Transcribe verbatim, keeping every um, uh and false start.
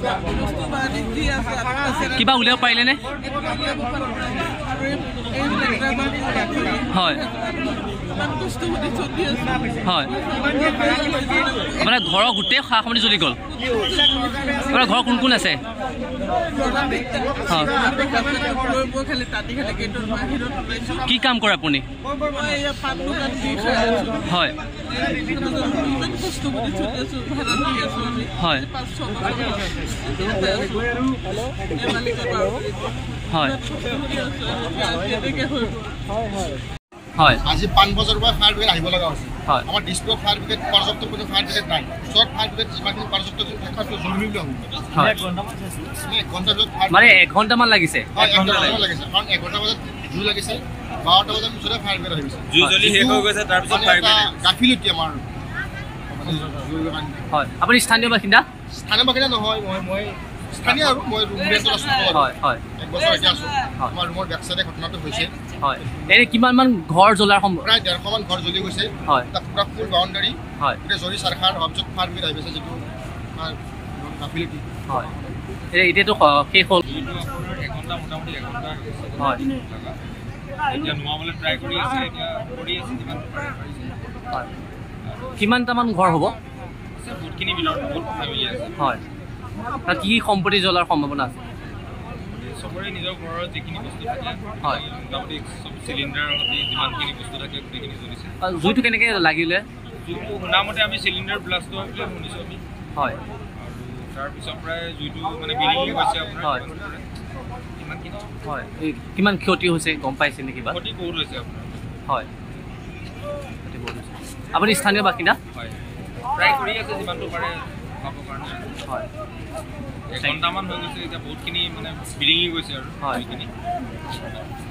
কিবা উলিয়াব পাৰিলেনে? হয় হয় মানে ঘৰৰ গোটেই সা সামগ্ৰী জ্বলি গ'ল। আপোনাৰ ঘৰৰ কোন কোন আছে? কি কাম কৰে আপুনি? হয় হয় হয় হয় আজি পাঁচ বছৰৰ পৰা ফায়াৰ ব্ৰিগেড আহিব লগা হৈছে। আমাৰ ডিষ্ট্ৰিক্টত ফায়াৰ ব্ৰিগেড পৰ্যাপ্ত কোনো ফায়াৰ ব্ৰিগেড নাই। ওচৰত ফায়াৰ ব্ৰিগেড যিমানখিনি পৰ্যাপ্ত জৰুৰী বুলি মানে এক ঘণ্টামান লাগিছে। হয় এক ঘণ্টামান লাগিছে কাৰণ এঘণ্টা বজাত জুই লাগিছে, বাৰটা বজাত ওচৰতে ফায়াৰ ব্ৰিগেড আহিছে। জুই জ্বলি শেষ হৈ গৈছে, তাৰপিছত ফায়াৰ ব্ৰিগেড গাফিলতি আমাৰ। হয় আপুনি স্থানীয় বাসিন্দা? স্থানীয় বাসিন্দা নহয়, মই মই স্থানীয় আৰু মই ৰুম ৰেণ্টত আছোঁ। হয় হয় এক বছৰ এতিয়া আছোঁ। আমাৰ ৰুমৰ বেক চাইডে ঘটনাটো হৈছে। হয় এনে কিমান মান ঘৰ জ্বলাৰ সম্ভৱ? প্ৰায় ডেৰশমান ঘৰ জ্বলি গৈছে। হয় তাত পুৰা ফুল বাউণ্ডাৰী। হয় গোটেই জৰি চাৰখাৰ অবজেক্ট ফায়াৰ ব্ৰিগেড আহি গৈছে, যিটো গাফিলতি। হয় এতিয়াতো শেষ হ'ল। এঘণ্টা মোটামুটি এঘণ্টা হয় এতিয়া নোমাবলৈ ট্ৰাই কৰি আছে, এতিয়া কৰি আছে যিমান পাৰে। হয় কিমানটামান ঘৰ হ'ব? বহুতখিনি ভিতৰত বহুত ফেমিলি আছে। হয় তাত কি সম্পত্তি জ্বলাৰ সম্ভাৱনা আছে? চবৰে নিজৰ ঘৰৰ যিখিনি বস্তু থাকে, হয় মোটামুটি চব চিলিণ্ডাৰৰ সৈতে যিমানখিনি বস্তু থাকে গোটেইখিনি জ্বলিছে। জুইটো কেনেকৈ লাগিলে? জুইটো শুনামতে আমি চিলিণ্ডাৰ ব্লাষ্ট হোৱা বুলি শুনিছোঁ আমি। হয় আৰু তাৰপিছৰ পৰাই জুইটো মানে বিলিঙি গৈছে আপোনাৰ। হয় ইমানখিনি হয় কিমান ক্ষতি হৈছে গম পাইছে নেকি? বা ক্ষতি বহুত হৈছে আপোনাৰ। হয় ক্ষতি বহুত হৈছে। আপুনি স্থানীয় বাসিন্দা? হয় ট্ৰাই কৰি আছে যিমানটো পাৰে পাবৰ কাৰণে। হয় এঘণ্টামান হৈ গৈছে, এতিয়া বহুতখিনি মানে বিলিঙি গৈছে আৰু হয় জুইখিনি।